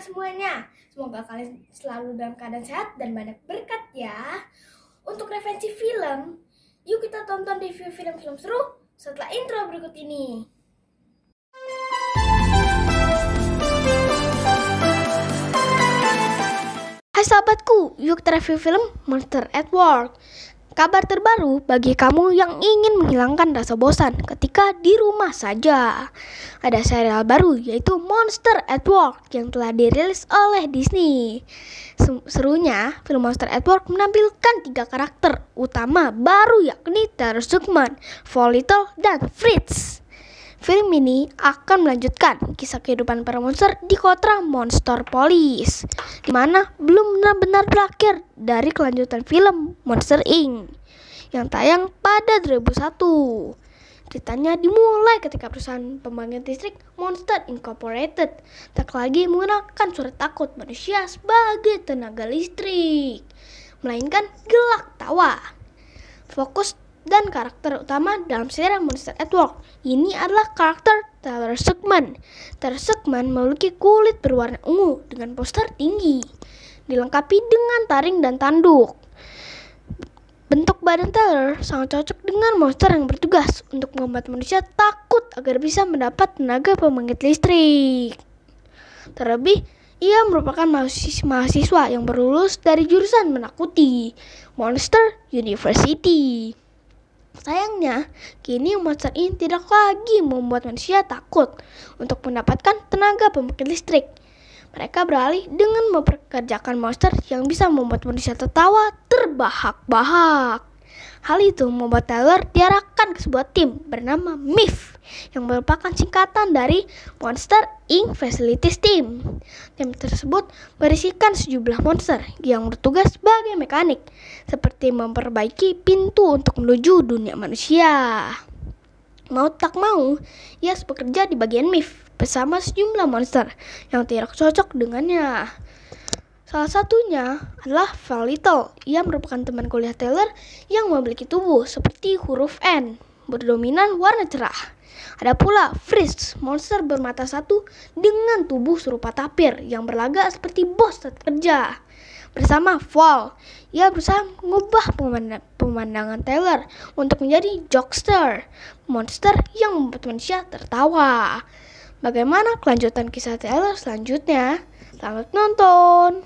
semuanya. Semoga kalian selalu dalam keadaan sehat dan banyak berkat ya. Untuk referensi film, yuk kita tonton review film-film seru setelah intro berikut ini. Hai sahabatku, yuk kita review film Monster at Work. Kabar terbaru bagi kamu yang ingin menghilangkan rasa bosan ketika di rumah saja. Ada serial baru yaitu Monster at Work yang telah dirilis oleh Disney. Serunya, film Monster at Work menampilkan 3 karakter utama baru yakni Taylor Shulman, Little, dan Fritz. Film ini akan melanjutkan kisah kehidupan para monster di kota Monsterpolis, di mana belum benar-benar berakhir dari kelanjutan film Monster Inc. yang tayang pada 2001. Ceritanya dimulai ketika perusahaan pembangkit listrik Monster Incorporated tak lagi menggunakan suara takut manusia sebagai tenaga listrik, melainkan gelak tawa. Fokus dan karakter utama dalam serial Monster at Work ini adalah karakter Taylor Shulman. Taylor Shulman memiliki kulit berwarna ungu dengan postur tinggi, dilengkapi dengan taring dan tanduk. Bentuk badan Taylor sangat cocok dengan monster yang bertugas untuk membuat manusia takut agar bisa mendapat tenaga pembangkit listrik. Terlebih, ia merupakan mahasiswa yang berlulus dari jurusan menakuti Monster University. Sayangnya, kini monster ini tidak lagi membuat manusia takut untuk mendapatkan tenaga pembangkit listrik. Mereka beralih dengan mempekerjakan monster yang bisa membuat manusia tertawa terbahak-bahak. Hal itu membuat Taylor diarahkan ke sebuah tim bernama MIF yang merupakan singkatan dari Monster Inc. Facilities Team. Tim tersebut berisikan sejumlah monster yang bertugas sebagai mekanik, seperti memperbaiki pintu untuk menuju dunia manusia. Mau tak mau, ia harus bekerja di bagian MIF bersama sejumlah monster yang tidak cocok dengannya. Salah satunya adalah Little. Ia merupakan teman kuliah Taylor yang memiliki tubuh seperti huruf N, berdominan warna cerah. Ada pula Fritz, monster bermata satu dengan tubuh serupa tapir yang berlagak seperti bos saat kerja. Bersama Val, ia berusaha mengubah pemandangan Taylor untuk menjadi jokester, monster yang membuat manusia tertawa. Bagaimana kelanjutan kisah Taylor selanjutnya? Selamat nonton!